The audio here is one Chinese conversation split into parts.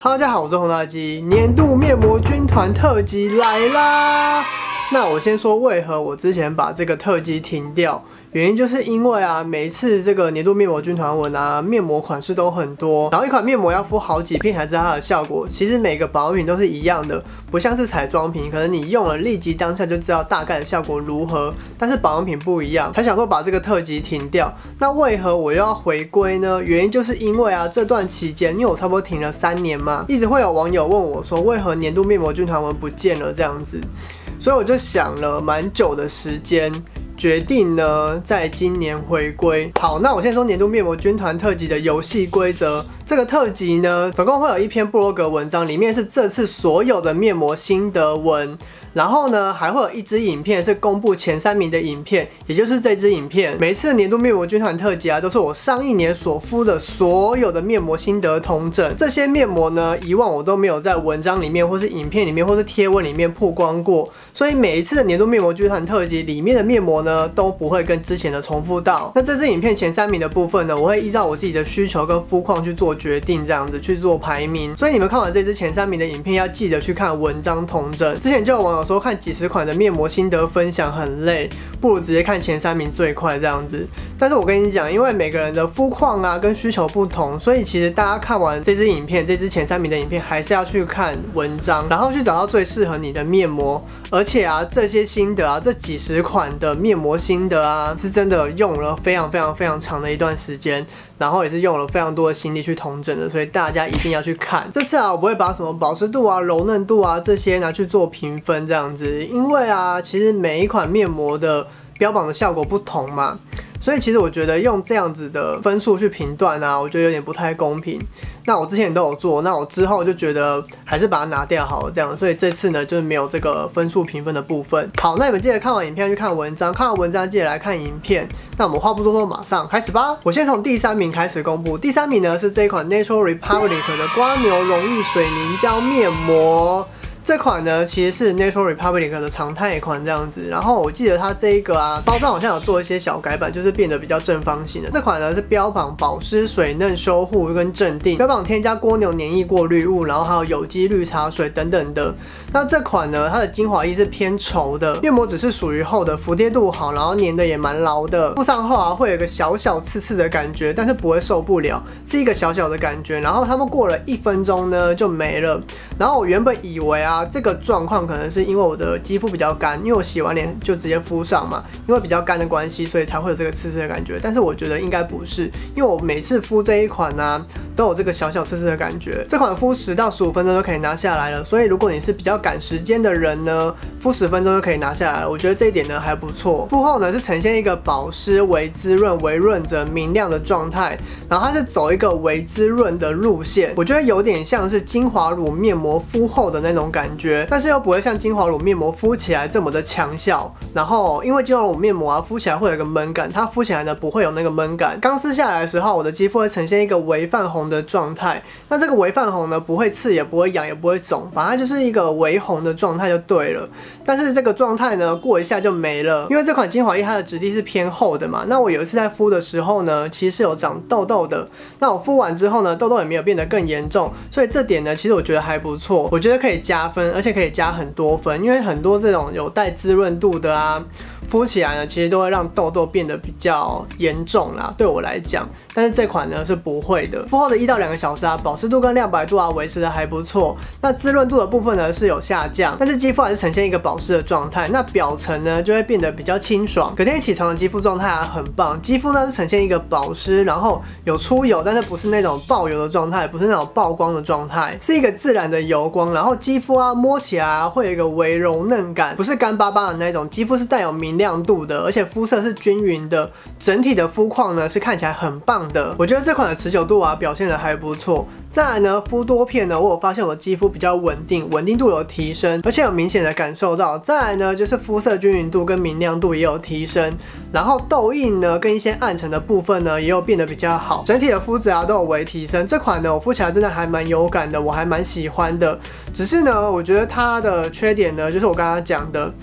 Hello， 大家好，我是红大鸡，年度面膜军团特辑来啦！那我先说为何我之前把这个特辑停掉，原因就是因为每一次这个年度面膜军团文面膜款式都很多，然后一款面膜要敷好几片才知道它的效果。其实每个保养品都是一样的，不像是彩妆品，可能你用了立即当下就知道大概的效果如何，但是保养品不一样，才想说把这个特辑停掉。那为何我又要回归呢？原因就是因为这段期间，因为我差不多停了3年嘛，一直会有网友问我说，为何年度面膜军团文不见了这样子。所以我就想了蛮久的时间，决定呢在今年回归。好，那我先说年度面膜军团特辑的游戏规则。这个特辑呢，总共会有一篇部落格文章，里面是这次所有的面膜心得文。然后呢，还会有一支影片是公布前3名的影片，也就是这支影片。每一次的年度面膜军团特辑都是我上一年所敷的所有的面膜心得统整。这些面膜呢，以往我都没有在文章里面，或是影片里面，或是贴文里面曝光过，所以每一次的年度面膜军团特辑里面的面膜呢，都不会跟之前的重复到。那这支影片前3名的部分呢，我会依照我自己的需求跟肤况去做决定，这样子去做排名。所以你们看完这支前3名的影片，要记得去看文章统整。之前就有网友说看几十款的面膜心得分享很累，不如直接看前3名最快这样子。但是我跟你讲，因为每个人的肤况跟需求不同，所以其实大家看完这支影片，这支前3名的影片，还是要去看文章，然后去找到最适合你的面膜。而且这些心得这几十款的面膜心得是真的用了非常长的一段时间，然后也是用了非常多的心力去统整的，所以大家一定要去看。这次我不会把什么保湿度柔嫩度这些拿去做评分这样子，因为其实每一款面膜的标榜的效果不同嘛，所以其实我觉得用这样子的分数去评断我觉得有点不太公平。那我之前都有做，那我之后就觉得还是把它拿掉好了这样，所以这次呢就是没有这个分数评分的部分。好，那你们记得看完影片去看文章，看完文章记得来看影片。那我们话不多说，马上开始吧。我先从第3名开始公布，第3名呢是这一款 Natural Republic 的瓜牛溶液水凝胶面膜。这款呢其实是 Natural Republic 的常态款这样子，然后我记得它这一个包装好像有做一些小改版，就是变得比较正方形的。这款呢是标榜保湿、水嫩、修护跟镇定，标榜添加蜗牛黏液过滤物，然后还有有机绿茶水等等的。那这款呢，它的精华液是偏稠的，面膜只是属于厚的，服帖度好，然后粘的也蛮牢的。敷上后会有一个小小刺刺的感觉，但是不会受不了，是一个小小的感觉。然后它们过了1分钟呢就没了。然后我原本以为这个状况可能是因为我的肌肤比较干，因为我洗完脸就直接敷上嘛，因为比较干的关系，所以才会有这个刺刺的感觉。但是我觉得应该不是，因为我每次敷这一款都有这个小小刺刺的感觉。这款敷10到15分钟就可以拿下来了，所以如果你是比较赶时间的人呢，敷10分钟就可以拿下来了。我觉得这一点呢还不错。敷后呢是呈现一个保湿、微滋润、微润泽、明亮的状态，然后它是走一个微滋润的路线，我觉得有点像是精华乳面膜敷后的那种感觉，但是又不会像精华乳面膜敷起来这么的强效。然后因为精华乳面膜敷起来会有一个闷感，它敷起来呢不会有那个闷感。刚撕下来的时候，我的肌肤会呈现一个微泛红的状态。那这个微泛红呢，不会刺，也不会痒，也不会肿，反正就是一个微红的状态就对了。但是这个状态呢，过一下就没了，因为这款精华液它的质地是偏厚的嘛。那我有一次在敷的时候呢，其实是有长痘痘的。那我敷完之后呢，痘痘也没有变得更严重，所以这点呢，其实我觉得还不错，我觉得可以加分，而且可以加很多分，因为很多这种有带滋润度的敷起来呢，其实都会让痘痘变得比较严重啦，对我来讲。但是这款呢是不会的，敷后的1到2个小时保湿度跟亮白度维持的还不错。那滋润度的部分呢是有下降，但是肌肤还是呈现一个保湿的状态。那表层呢就会变得比较清爽，隔天起床的肌肤状态很棒。肌肤呢是呈现一个保湿，然后有出油，但是不是那种爆油的状态，不是那种曝光的状态，是一个自然的油光。然后肌肤摸起来会有一个微柔嫩感，不是干巴巴的那种，肌肤是带有明亮度的，而且肤色是均匀的，整体的肤况呢是看起来很棒的。我觉得这款的持久度表现的还不错。再来呢，敷多片呢，我有发现我的肌肤比较稳定，稳定度有提升，而且有明显的感受到。再来呢，就是肤色均匀度跟明亮度也有提升，然后痘印呢跟一些暗沉的部分呢也有变得比较好，整体的肤质都有微提升。这款呢我敷起来真的还蛮有感的，我还蛮喜欢的。只是呢，我觉得它的缺点呢就是我刚刚讲的。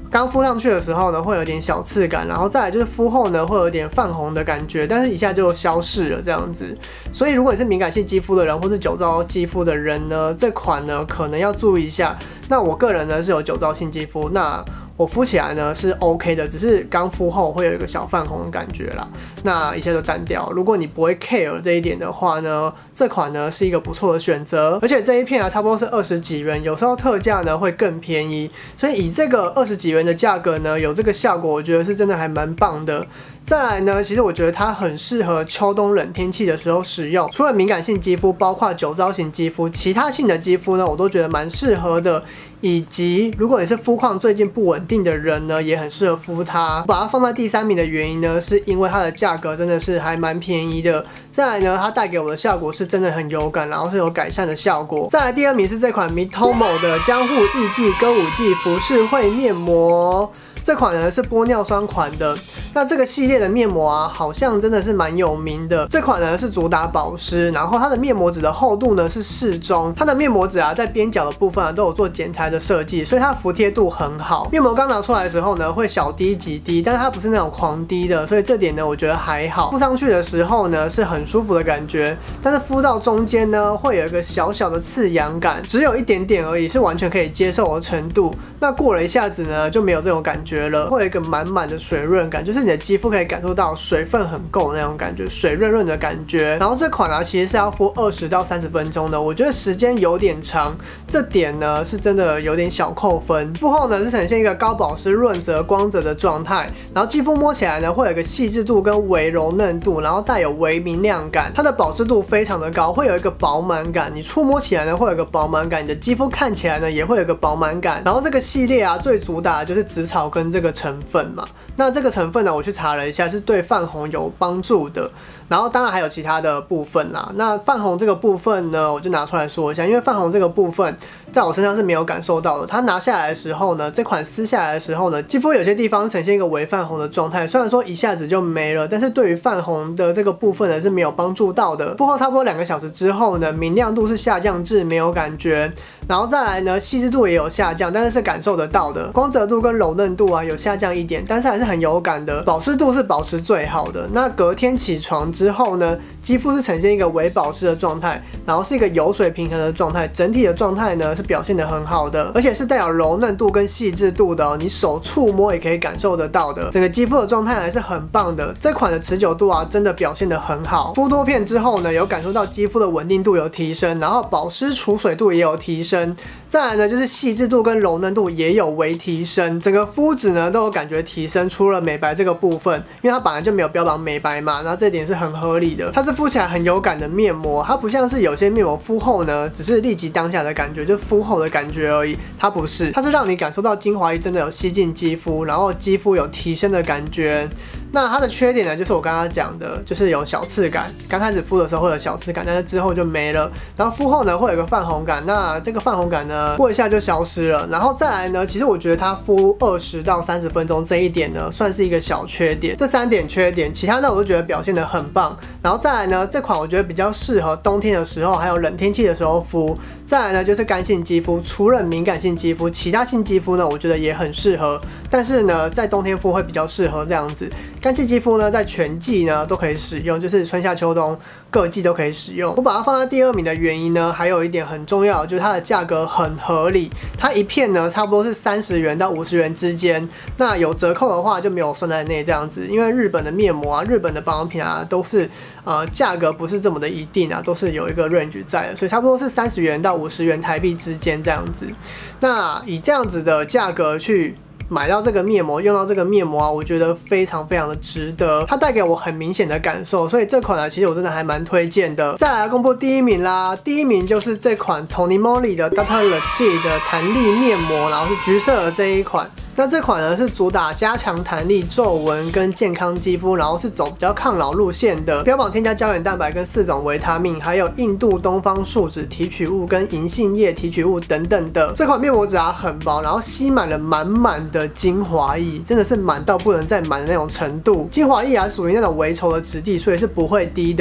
刚敷上去的时候呢，会有点小刺感，然后再来就是敷后呢，会有点泛红的感觉，但是一下就消逝了这样子。所以如果你是敏感性肌肤的人，或是酒糟肌肤的人呢，这款呢可能要注意一下。那我个人呢是有酒糟性肌肤，那我敷起来呢是 OK 的，只是刚敷后会有一个小泛红的感觉啦，那一下就淡掉。如果你不会 care 这一点的话呢，这款呢是一个不错的选择，而且这一片啊差不多是20几元，有时候特价呢会更便宜，所以以这个20几元的价格呢，有这个效果，我觉得是真的还蛮棒的。再来呢，其实我觉得它很适合秋冬冷天气的时候使用，除了敏感性肌肤，包括酒糟型肌肤，其他性的肌肤呢，我都觉得蛮适合的。以及如果你是肤况最近不稳定的人呢，也很适合敷它。把它放在第3名的原因呢，是因为它的价格真的是还蛮便宜的。再来呢，它带给我的效果是真的很有感，然后是有改善的效果。再来第2名是这款 Mitomo 的江户艺伎歌舞伎浮世绘面膜。这款呢是玻尿酸款的，那这个系列的面膜啊，好像真的是蛮有名的。这款呢是主打保湿，然后它的面膜纸的厚度呢是适中，它的面膜纸啊在边角的部分啊都有做剪裁的设计，所以它服帖度很好。面膜刚拿出来的时候呢会小滴几滴，但是它不是那种狂滴的，所以这点呢我觉得还好。敷上去的时候呢是很舒服的感觉，但是敷到中间呢会有一个小小的刺痒感，只有一点点而已，是完全可以接受的程度。那过了一下子呢就没有这种感觉了，会有一个满满的水润感，就是你的肌肤可以感受到水分很够那种感觉，水润润的感觉。然后这款啊其实是要敷20到30分钟的，我觉得时间有点长，这点呢是真的有点小扣分。敷后呢是呈现一个高保湿、润泽、光泽的状态，然后肌肤摸起来呢会有一个细致度跟微柔嫩度，然后带有微明亮感，它的保湿度非常的高，会有一个饱满感，你触摸起来呢会有一个饱满感，你的肌肤看起来呢也会有一个饱满感。然后这个系列啊最主打的就是紫草根这个成分嘛，那这个成分呢我去查了一下是对泛红有帮助的，然后当然还有其他的部分啦。那泛红这个部分呢我就拿出来说一下，因为泛红这个部分在我身上是没有感受到的，它拿下来的时候呢，这款撕下来的时候呢，肌肤有些地方呈现一个微泛红的状态，虽然说一下子就没了，但是对于泛红的这个部分呢是没有帮助到的。敷后差不多2个小时之后呢，明亮度是下降至没有感觉，然后再来呢，细致度也有下降，但是是感受得到的，光泽度跟柔嫩度啊有下降一点，但是还是很有感的，保湿度是保持最好的。那隔天起床之后呢，肌肤是呈现一个微保湿的状态，然后是一个油水平衡的状态，整体的状态呢是表现得很好的，而且是带有柔嫩度跟细致度的哦，你手触摸也可以感受得到的，整个肌肤的状态还是很棒的。这款的持久度啊真的表现得很好，敷多片之后呢，有感受到肌肤的稳定度有提升，然后保湿储水度也有提升，再来呢就是细致度跟柔嫩度也有微提升，整个肤质呢都有感觉提升。除了美白这个部分，因为它本来就没有标榜美白嘛，然后这点是很合理的。它是敷起来很有感的面膜，它不像是有些面膜敷后呢只是立即当下的感觉，就敷后的感觉而已，它不是，它是让你感受到精华液真的有吸进肌肤，然后肌肤有提升的感觉。那它的缺点呢，就是我刚刚讲的，就是有小刺感。刚开始敷的时候会有小刺感，但是之后就没了。然后敷后呢，会有一个泛红感。那这个泛红感呢，过一下就消失了。然后再来呢，其实我觉得它敷20到30分钟这一点呢，算是一个小缺点。这3点缺点，其他的我都觉得表现得很棒。然后再来呢，这款我觉得比较适合冬天的时候，还有冷天气的时候敷。再来呢，就是干性肌肤，除了敏感性肌肤，其他性肌肤呢，我觉得也很适合。但是呢，在冬天敷会比较适合这样子。干性肌肤呢，在全季呢都可以使用，就是春夏秋冬各季都可以使用。我把它放在第2名的原因呢，还有一点很重要，就是它的价格很合理。它一片呢，差不多是30元到50元之间。那有折扣的话就没有算在内这样子，因为日本的面膜啊、日本的保养品啊，都是价格不是这么的一定啊，都是有一个 range 在的，所以差不多是30元到50元台币之间这样子。那以这样子的价格去买到这个面膜，用到这个面膜啊，我觉得非常非常的值得，它带给我很明显的感受，所以这款呢，其实我真的还蛮推荐的。再来公布第1名啦，第1名就是这款 Tony Moly 的 Dr. Legit 的弹力面膜，然后是橘色的这一款。那这款呢是主打加强弹力、皱纹跟健康肌肤，然后是走比较抗老路线的，标榜添加胶原蛋白跟4种维他命，还有印度东方树脂提取物跟银杏叶提取物等等的。这款面膜纸啊很薄，然后吸满了满满的精华液，真的是满到不能再满的那种程度。精华液啊属于那种微稠的质地，所以是不会滴的。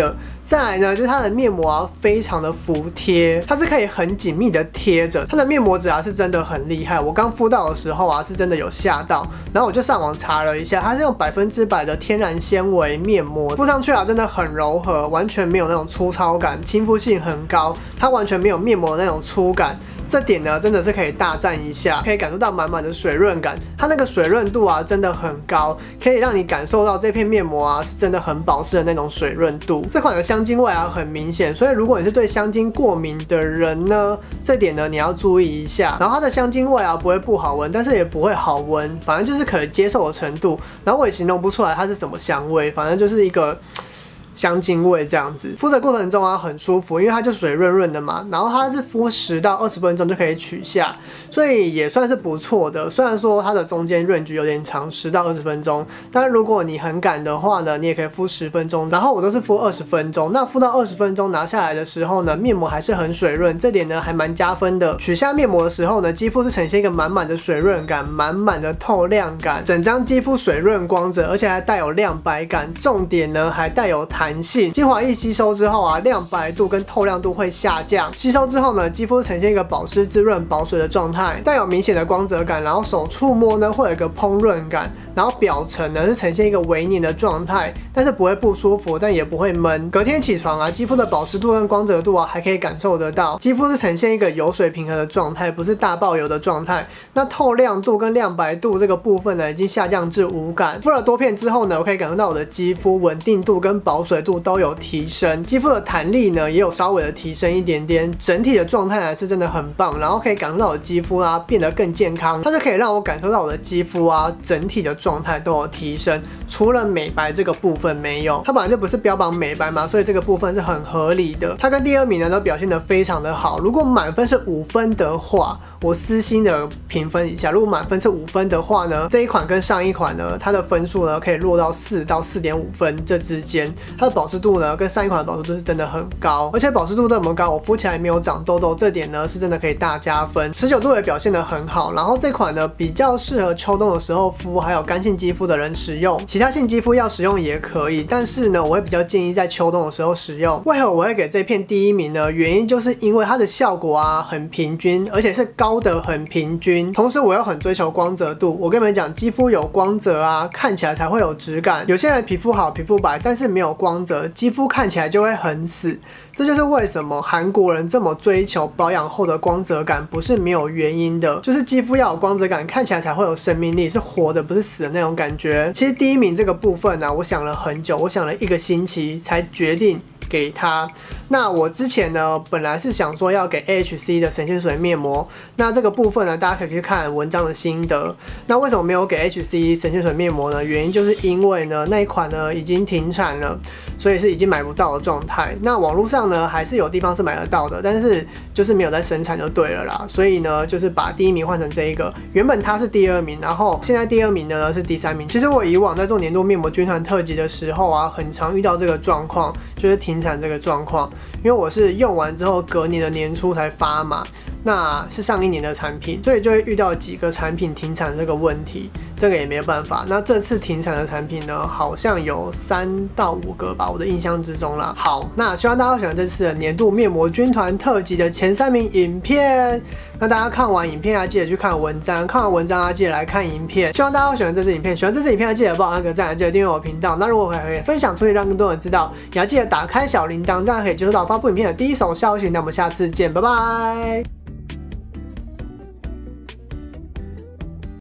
再来呢，就是它的面膜啊，非常的服帖，它是可以很紧密的贴着。它的面膜质啊是真的很厉害，我刚敷到的时候啊，是真的有吓到。然后我就上网查了一下，它是用100%的天然纤维面膜，敷上去啊，真的很柔和，完全没有那种粗糙感，亲肤性很高，它完全没有面膜的那种粗感。这点呢，真的是可以大赞一下，可以感受到满满的水润感。它那个水润度啊，真的很高，可以让你感受到这片面膜啊，是真的很保湿的那种水润度。这款的香精味啊，很明显，所以如果你是对香精过敏的人呢，这点呢你要注意一下。然后它的香精味啊，不会不好闻，但是也不会好闻，反正就是可接受的程度。然后我也形容不出来它是什么香味，反正就是一个香精味这样子，敷的过程中啊很舒服，因为它就水润润的嘛，然后它是敷10到20分钟就可以取下，所以也算是不错的。虽然说它的中间range有点长，10到20分钟，但是如果你很赶的话呢，你也可以敷10分钟，然后我都是敷20分钟。那敷到20分钟拿下来的时候呢，面膜还是很水润，这点呢还蛮加分的。取下面膜的时候呢，肌肤是呈现一个满满的水润感，满满的透亮感，整张肌肤水润光泽，而且还带有亮白感，重点呢还带有弹性。精华液吸收之后啊，亮白度跟透亮度会下降。吸收之后呢，肌肤呈现一个保湿、滋润、保水的状态，带有明显的光泽感。然后手触摸呢，会有一个烹润感。然后表层呢是呈现一个微黏的状态，但是不会不舒服，但也不会闷。隔天起床啊，肌肤的保湿度跟光泽度啊，还可以感受得到。肌肤是呈现一个油水平衡的状态，不是大爆油的状态。那透亮度跟亮白度这个部分呢，已经下降至无感。敷了多片之后呢，我可以感受到我的肌肤稳定度跟保水度都有提升，肌肤的弹力呢也有稍微的提升一点点。整体的状态呢是真的很棒，然后可以感受到我的肌肤啊变得更健康，它就可以让我感受到我的肌肤啊整体的状态都有提升，除了美白这个部分没有，它本来就不是标榜美白嘛，所以这个部分是很合理的。它跟第2名呢都表现得非常的好。如果满分是5分的话，我私心的评分一下，如果满分是5分的话呢，这一款跟上一款呢，它的分数呢可以落到4到4.5分这之间。它的保湿度呢跟上一款的保湿度是真的很高，而且保湿度这么高，我敷起来没有长痘痘，这点呢是真的可以大加分。持久度也表现得很好。然后这款呢比较适合秋冬的时候敷，还有干性肌肤的人使用，其他性肌肤要使用也可以，但是呢我会比较建议在秋冬的时候使用。为何我会给这片第1名呢？原因就是因为它的效果啊很平均，而且是高的很平均，同时我又很追求光泽度。我跟你们讲，肌肤有光泽啊，看起来才会有质感。有些人皮肤好、皮肤白，但是没有光泽，肌肤看起来就会很死。这就是为什么韩国人这么追求保养后的光泽感，不是没有原因的。就是肌肤要有光泽感，看起来才会有生命力，是活的，不是死的那种感觉。其实第1名这个部分呢，我想了很久，我想了1个星期才决定给它。那我之前呢，本来是想说要给 AHC 的神仙水面膜，那这个部分呢，大家可以去看文章的心得。那为什么没有给 HC 神仙水面膜呢？原因就是因为呢，那一款呢已经停产了，所以是已经买不到的状态。那网络上呢，还是有地方是买得到的，但是就是没有在生产就对了啦。所以呢，就是把第1名换成这一个，原本它是第2名，然后现在第2名呢是第3名。其实我以往在做年度面膜军团特辑的时候啊，很常遇到这个状况，就是停产这个状况。因为我是用完之后隔年的年初才发嘛，那是上1年的产品，所以就会遇到几个产品停产这个问题，这个也没有办法。那这次停产的产品呢，好像有3到5个吧，我的印象之中啦。好，那希望大家会喜欢这次的年度面膜军团特辑的前3名影片。那大家看完影片啊，记得去看文章，看完文章啊，记得来看影片。希望大家会喜欢这支影片，喜欢这支影片记得帮我按个赞，记得订阅我的频道。那如果可以分享出去，让更多人知道，也要记得打开小铃铛，这样可以接收到发布影片的第一手消息。那我们下次见，拜拜。